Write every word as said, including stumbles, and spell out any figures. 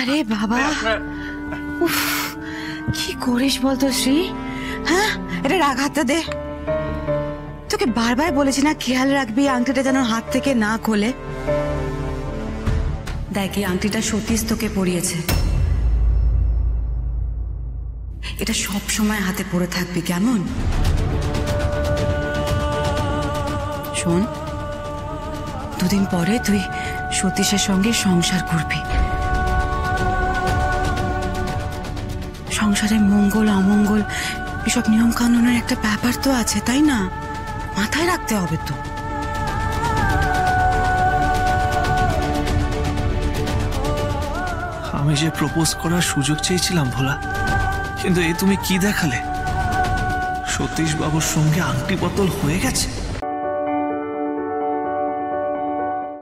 আরে বাবা, উফ, কি করিস বলতো শ্রী? হ্যাঁ, এটা রাগ, হাতটা দে। তোকে বারবার বলেছি না খেয়াল রাখবি আংটিটা যেন হাত থেকে না খোলে। দেখ, এই আংটিটা সতীশ তোকে পরিয়েছে, এটা সব সময় হাতে পরে থাকবি, কেমন? শোন, দুদিন পরে তুই সতীশের সঙ্গে সংসার করবি। সংসারে মঙ্গল অমঙ্গল এসব নিয়ম কানুনের একটা ব্যাপার তো আছে, তাই না? মাথায় রাখতে হবে তো। আমি যে প্রপোজ করার সুযোগ চেয়েছিলাম ভোলা, কিন্তু এই তুমি কি দেখালে? সতীশ বাবুর সঙ্গে আংটি বদল হয়ে গেছে।